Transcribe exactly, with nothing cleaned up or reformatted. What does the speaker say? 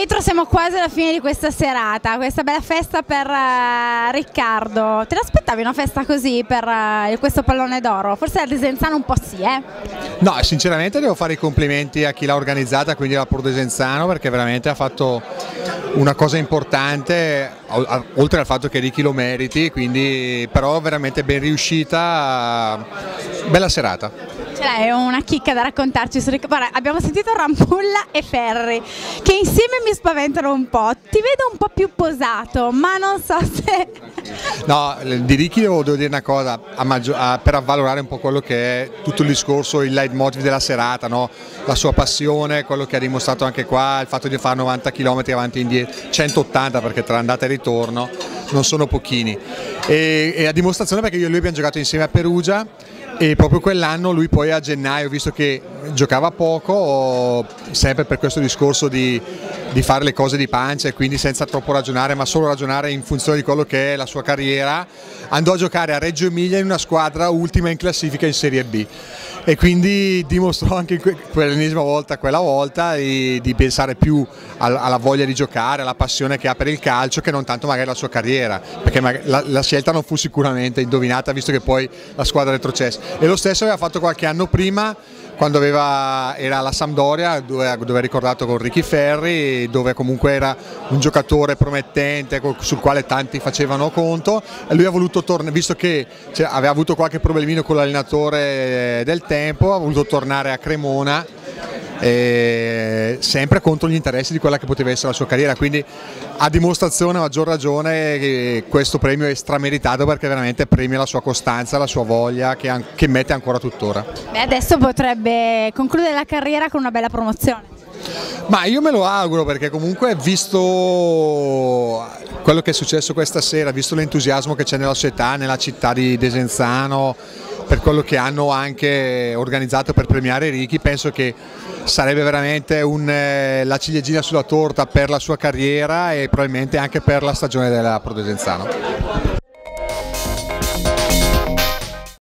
Pietro, siamo quasi alla fine di questa serata, questa bella festa per uh, Riccardo. Te l'aspettavi una festa così per uh, questo pallone d'oro? Forse a Desenzano un po' sì, eh? No, sinceramente devo fare i complimenti a chi l'ha organizzata, quindi alla Pro Desenzano, perché veramente ha fatto una cosa importante, oltre al fatto che Ricky lo meriti, quindi però veramente ben riuscita, bella serata. C'è una chicca da raccontarci su Riccardo. Guarda, abbiamo sentito Rampulla e Ferri che insieme mi spaventano un po', ti vedo un po' più posato, ma non so se... No, di Ricky devo, devo dire una cosa, a a, per avvalorare un po' quello che è tutto il discorso, il leitmotiv della serata, no? La sua passione, quello che ha dimostrato anche qua, il fatto di fare novanta chilometri avanti e indietro, centottanta perché tra andata e ritorno non sono pochini, e, e a dimostrazione perché io e lui abbiamo giocato insieme a Perugia e proprio quell'anno lui poi a gennaio, visto che giocava poco, sempre per questo discorso di, di fare le cose di pancia e quindi senza troppo ragionare, ma solo ragionare in funzione di quello che è la sua carriera, andò a giocare a Reggio Emilia in una squadra ultima in classifica in Serie B e quindi dimostrò anche quell'ennesima volta, quella volta di, di pensare più alla voglia di giocare, alla passione che ha per il calcio, che non tanto magari la sua carriera, perché la, la scelta non fu sicuramente indovinata, visto che poi la squadra retrocesse. E lo stesso aveva fatto qualche anno prima, quando aveva, era alla Sampdoria, dove, dove è ricordato con Ricky Ferri, dove comunque era un giocatore promettente sul quale tanti facevano conto, e lui ha voluto tornare, visto che cioè, aveva avuto qualche problemino con l'allenatore del tempo, ha voluto tornare a Cremona, eh, sempre contro gli interessi di quella che poteva essere la sua carriera, quindi a dimostrazione, a maggior ragione, che questo premio è strameritato, perché veramente premia la sua costanza, la sua voglia che, che mette ancora tuttora. Beh, adesso potrebbe concludere la carriera con una bella promozione. Ma io me lo auguro, perché comunque, visto quello che è successo questa sera, visto l'entusiasmo che c'è nella società, nella città di Desenzano, per quello che hanno anche organizzato per premiare Ricky, penso che sarebbe veramente un, eh, la ciliegina sulla torta per la sua carriera e probabilmente anche per la stagione della Pro Desenzano.